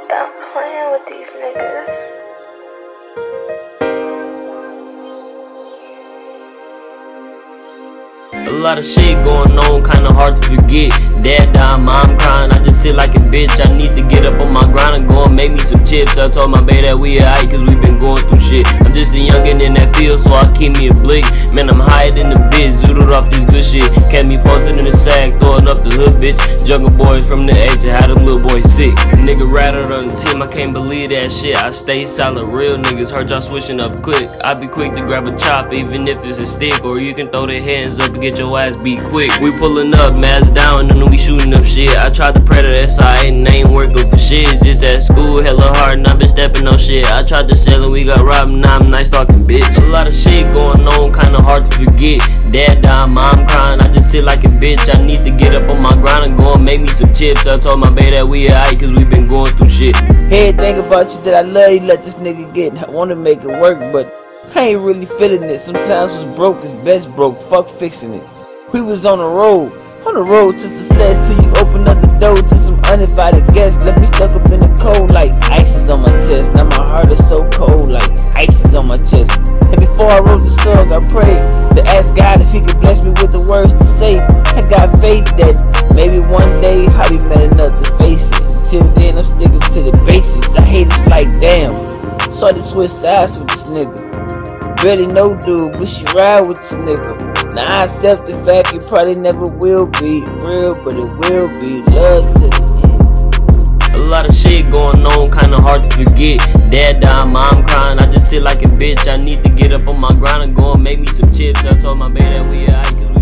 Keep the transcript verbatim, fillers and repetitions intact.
Stop playing with these niggas. A lot of shit going on, kinda hard to forget. Dad died, mom crying, I just sit like a bitch. I need to get up on my grind and go and make me some chips. I told my baby that we alright cause we been going through shit. I'm just a youngin' in that field, so I keep me a blick. Man, I'm higher than the bitch, zoodled off this good shit. Kept me posted in the sack, throwing up the hood, bitch. Jungle boys from the edge, and had them little boys sick. Nigga rattled on the team, I can't believe that shit. I stay solid, real niggas heard y'all switching up quick. I be quick to grab a chop, even if it's a stick. Or you can throw their hands up and get your ass beat quick. We pulling up, mask down, and then we shooting up shit. I tried to pray to S I A and they ain't working for shit. Just at school, hella hard, and I been stepping on shit. I tried to sell and we got robbed, and now I'm nice talking bitch. A lot of shit going on, kinda hard to forget. Dad died, mom crying, I just sit like a bitch. I need to get up on my grind and go and make me some chips. I told my baby that we alright cause we been going through shit. Hey, think about you that I love you, let this nigga get. I wanna make it work, but I ain't really feeling it. Sometimes what's broke is best broke, fuck fixing it. We was on the road, on the road to success, till you open up the door to some uninvited guests. Left me stuck up in the cold like ice is on my chest. Now my heart is so cold like ice is on my chest. And before I wrote the song, I prayed to ask God if he could bless me with the words to say. I got faith that maybe one day I'll be man enough to face it. Until then, I'm sticking to the basics. I hate it like damn. Started to switch sides with this nigga. Barely know dude, but she ride with this nigga. Now I accept the fact it probably never will be real, but it will be love to the end. A lot of shit going on, kinda hard to forget. Dad died, mom crying, I just sit like a bitch. I need to get up on my grind and go and make me some chips. I told my baby that we alright cause we